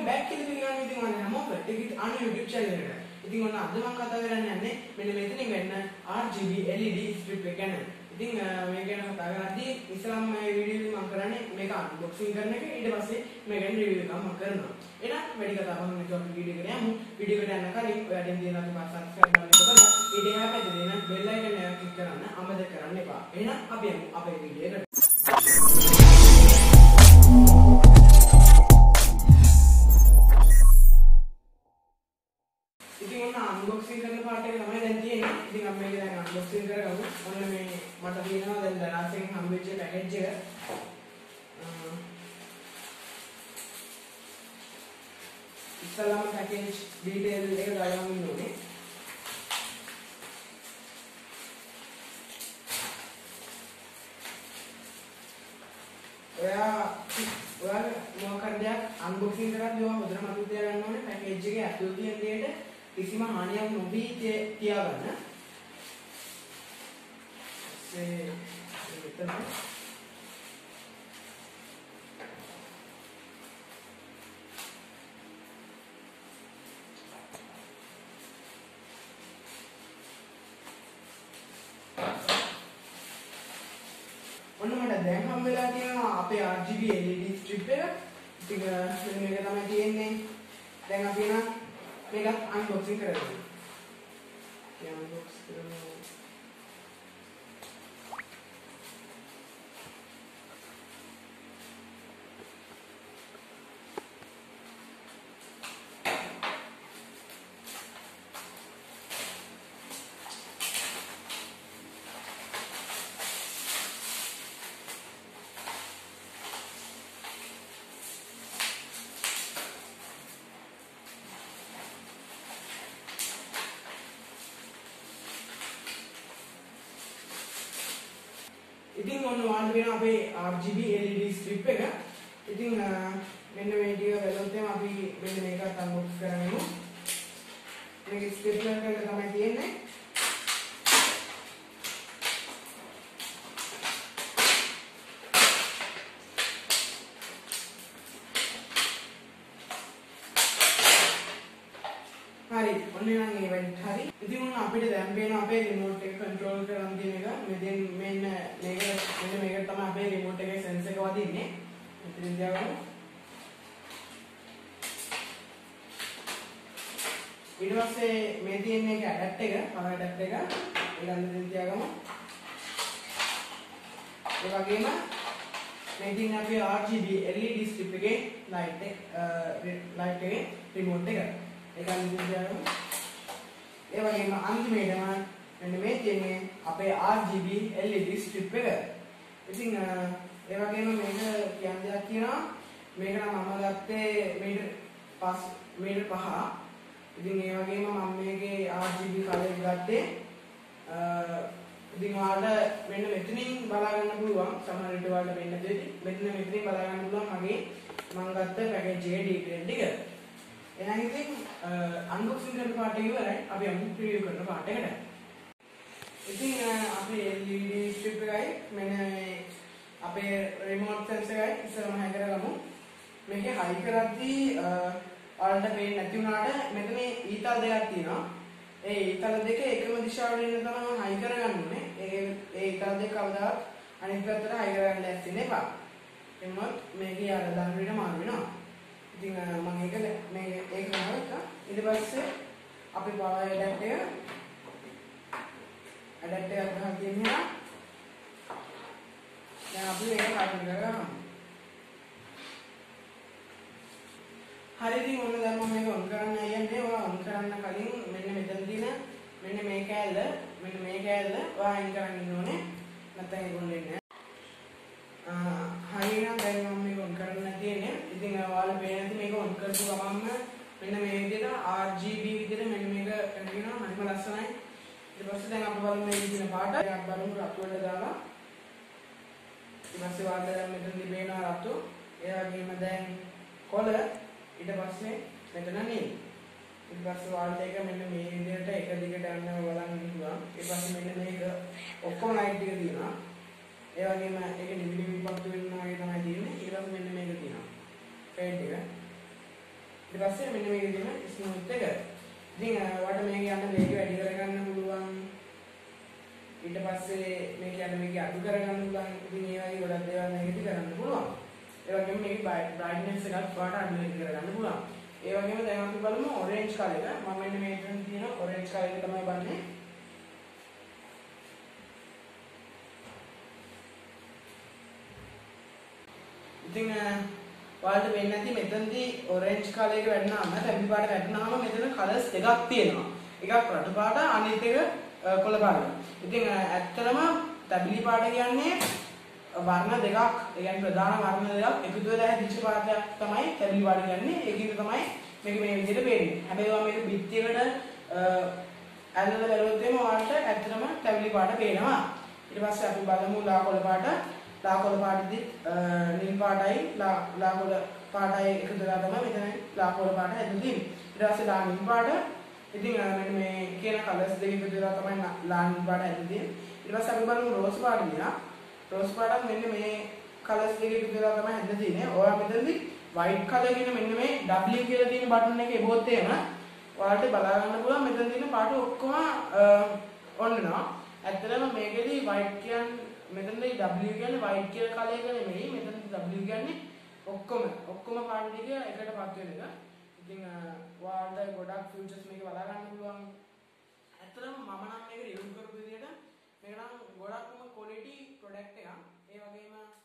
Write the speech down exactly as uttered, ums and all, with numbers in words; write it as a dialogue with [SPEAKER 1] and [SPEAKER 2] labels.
[SPEAKER 1] Back කියලා පිළිගන්න ඉතින් ඔන්න හැමෝම ටිකට් අනු YouTube channel එකට. ඉතින් ඔන්න අද මම කතා කරන්න යන්නේ මෙන්න මෙතනින් වෙන්න R G B L E D strip එක ගැන. ඉතින් මේ ගැන කතා කරද්දී ඉස්සරහම මේ වීඩියෝ එක මම කරන්නේ මේක අන්බොක්සිං කරන එක. ඊට පස්සේ මේ ගැන රිවිව් එකක් මම කරනවා. එහෙනම් වැඩි කතා බහක් නැතුව අපි වීඩියෝ එකට යමු. වීඩියෝ එකට යන්න කලින් ඔයාලට තියෙන අත පස්ස subscribe කරන්න එපා. ඊට එහා පැත්තේ තියෙන bell icon එක click කරන්න අමතක කරන්න එපා. එහෙනම් අපි යමු අපේ වීඩියෝ එකට. unboxing කරන part එක තමයි දැන් තියෙන්නේ. ඉතින් අපි මේක දැන් unboxing කරගමු. ඔන්න මේ මට තියෙනවා දැන් දරාසෙන් හම්බෙච්ච පැකේජ් එක. ඉස්සලාම පැකේජ් ඩීටේල් එක දාගන්න ඕනේ. ඔයා ඔයා මොකක්ද දෙයක් unboxing කරද්දී ඔයා හොඳට මතක තියාගන්න ඕනේ පැකේජ් එකේ ඇතුළේ තියෙන දේට කිසිම හානියක් නොවී තියාගන්න. ඒ මෙතන ඔන්න මට දැන් හම්බෙලා තියෙනවා අපේ R G B L E D strip එක. ඉතින් මේක තමයි තියෙන්නේ. දැන් අපි නම් මේක unboxing කරගමු. මේ unbox කරමු. ඉතින් ඔන්න ඔයාලට වෙන අපේ R G B L E D strip එක. ඉතින් මෙන්න මේ ටික බලද්දිම අපි මෙන්න මේකත් unbox කරගමු. මේක strip එක තමයි තියෙන්නේ. හරි ඔන්න නම් මේ වෙන්න හරි. ඉතින් ඔන්න අපිට දැන් පේන අපේ remote එක control කරන් තියෙන එක. මෙතෙන් මෙන්න මේක මෙන්න මේක තමයි අපේ remote එකේ sense එක වදින්නේ. මෙතනින් දාගමු. ඊට පස්සේ මේ තියෙන එක adapt එක, power adapt එක. ඒක අන්තිමට තියාගමු. ඒ වගේම මේ තියෙන අපේ R G B L E D strip එකේ light එක light එකේ remote එක. ඒක අන්තිමට තියාගමු. ඒ වගේම අන්තිමේටම මෙන්න මේ තියෙන්නේ අපේ R G B L E D strip එක. ඉතින් ඒ වගේම මේක කියන්න දෙයක් කියනවා. මේක නම් මම ගත්තේ මීටර් පහ මීටර් පහ. ඉතින් ඒ වගේම මම මේකේ R G B කලර් එක ගත්තේ ඉතින් ඔයාලට මෙන්න මෙතනින් බලා ගන්න පුළුවන්. සමහර විට ඔයාලට මෙන්න දෙවි මෙතන මෙතනින් බලා ගන්න පුළුවන් මගේ මම ගත්ත පැකේජ් එකේ ඩීටේල් ටික. එහෙනම් ඉතින් unboxing කරන part එක ඉවරයි. අපි අමුතු preview කරන part එකට. ඉතින් අපේ L E D strip එකයි මෙන්න අපේ remote sensor එකයි ඉස්සරහම හැ කරගමු. මේකේ high කරද්දී ඔයාලට පේන්නේ නැති වුණාට මෙතන ඊතල් දෙකක් තියෙනවා. ඒ ඊතල් දෙක එකම දිශාවට එන්න තමයි high කරගන්න ඕනේ. ඒ ඒ ඊතල් දෙක කවදාවත් අනිත් පැත්තට high කරගන්න ලෑස්ති වෙන්න එපා. එන්නොත් මේකේ අර දන් විතර මාරු වෙනවා. ඉතින් මම ඒක මේ ඒක නවත්තා. ඊට පස්සේ අපි power adapt එක adapt එකක් ගන්න තියෙනවා. දැන් අපි ඒක කටුන කරගමු. හරි ඉතින් ඔන්න දැන් මම මේක on කරන්න යන්නේ. ඔයා on කරන්න කලින් මෙන්න මෙතන තියෙන මෙන්න මේ කෑල්ල මෙන්න මේ කෑල්ල ඔයා අයින් කරන්න ඉන්න ඕනේ. නැත්නම් ඒක වෙන්නේ නැහැ. හරිනම් දැන් මම මේක on කරන්න තියෙන්නේ. ඉතින් ඔයාලා පේන ඇති මේක on කරපු ගමන්ම මෙන්න මේ විදිහට R G B විදිහට මෙන්න මේක කරගෙනවා. හරිම ලස්සනයි. ඊට පස්සේ දැන් අපි බලමු මේ විදිහට පාට එකක් බලමු රතු වලට දාලා. ඊට පස්සේ ඔයාලා දැන් මෙතන දිබේනවා රතු. ඒ වගේම දැන් කොළ ඊට පස්සේ මෙතන නිල්. ඊට පස්සේ ඔයාලට ඒක මෙන්න මේ විදිහට එක දිගට යන්න බලන්න පුළුවන්. ඊට පස්සේ මෙන්න මේක ඔක්කොම ලයිට් ටික තියෙනවා. ඒ වගේම ඒක නිවි නිවි පත්තු වෙනවා වගේ තමයි තියෙන්නේ. ඊට පස්සේ මෙන්න මේක තියෙනවා. ෆේඩ් එක. ඊට පස්සේ මෙන්න මේකේ තියෙන ස්මූත් එක. ඉතින් ඔයාලට මේක යන මේක වැඩි කරගන්න පුළුවන්. ඊට පස්සේ මේක යන මේක අඩු කරගන්න පුළුවන්. ඉතින් මේ වගේ ගොඩක් දේවල් මේකෙදි කරන්න පුළුවන්. ඒ වගේම මේකේ බ්‍රයිට්නස් එකත් ඔයාලට අඩු කරගන්න පුළුවන්. ඒ වගේම දැන් අපි බලමු ඔරෙන්ජ් කලර් එක. මම මෙන්න මේකෙන් තියෙන ඔරෙන්ජ් කලර් එක තමයි බලන්නේ. ඉතින් ඔයාලට වෙන්නේ නැති මෙතනදී ඔරෙන්ජ් කලර් එක වැටුනාම තැඹිලි පාට වැටුනාම මෙතන කලර්ස් දෙකක් තියෙනවා. එකක් රතු පාට අනිත් එක කොළ පාට. ඉතින් ඇත්තටම තැඹිලි පාට කියන්නේ වර්ණ දෙකක්, ඒ කියන්නේ ප්‍රධාන වර්ණ දෙකක් එකතු වෙලා හැදිච්ච පාටයක් තමයි තැඹිලි පාට කියන්නේ. ඒකින් තමයි මේක මේ විදිහට පේන්නේ. හැබැයි ඔයා මේක බිත්තියකට ඇල්ලලා බලුවොත් එimhe ඔයාලට ඇත්තටම තැඹිලි පාට පේනවා. ඊට පස්සේ අපි බලමු ලා කොළ පාට. ලා කොළ පාටදී නිල් පාටයි ලා කොළ පාටයි එකතු වෙලා තමයි මෙතන ලා කොළ පාට හැදෙන්නේ. ඊට පස්සේ ලා නිල් පාට. ඉතින් මෙන්න මේ කියන කලර්ස් දෙක එකතු වෙලා තමයි ලා නිල් පාට හැදෙන්නේ. ඊට පස්සේ අපි බලමු රෝස් පාට දිහා. රෝස් පාටත් මෙන්න මේ කලර්ස් දෙක එකතු වෙලා තමයි හැදෙන්නේ. ඔයා මෙතනදී white color කියන මෙන්න මේ W කියලා තියෙන බටන් එකේ එබොත් එහෙම ඔයාලට බලා ගන්න පුළුවන් මෙතන තියෙන පාට ඔක්කොම ඔන්නවා. ඇත්තටම මේකෙදි white කියන්නේ මෙතනදී W කියන්නේ white කියලා කලර් එක නෙමෙයි. මෙතනදී W කියන්නේ ඔක්කොම ඔක්කොම පාට ටික එකටපත් වෙන එක. ඉතින් ඔයාලට ගොඩක් ෆීචර්ස් මේක බලා ගන්න පුළුවන්. ඇත්තටම මම නම් මේක රිවිව් කරපු විදිහට මේක නම් ගොඩක්ම ක්වොලිටි ප්‍රොඩක්ට් එකක්. ඒ වගේම